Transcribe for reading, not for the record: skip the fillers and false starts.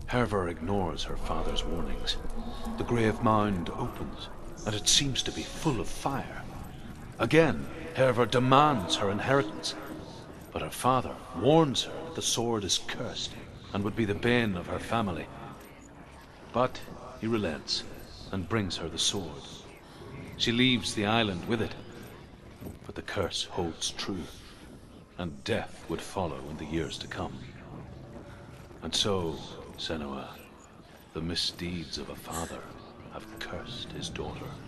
Hervor ignores her father's warnings. The grave mound opens, and it seems to be full of fire. Again, Hervor demands her inheritance, but her father warns her that the sword is cursed and would be the bane of her family. But he relents and brings her the sword. She leaves the island with it, but the curse holds true, and death would follow in the years to come. And so, Senua, the misdeeds of a father have cursed his daughter.